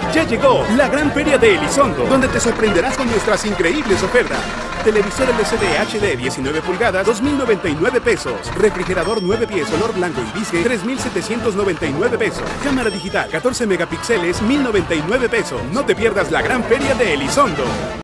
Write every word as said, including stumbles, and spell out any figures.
Ya llegó la gran feria de Elizondo, donde te sorprenderás con nuestras increíbles ofertas. Televisor L C D H D diecinueve pulgadas, dos mil noventa y nueve pesos. Refrigerador nueve pies, color blanco y bisque, tres mil setecientos noventa y nueve pesos. Cámara digital catorce megapíxeles, mil noventa y nueve pesos. No te pierdas la gran feria de Elizondo.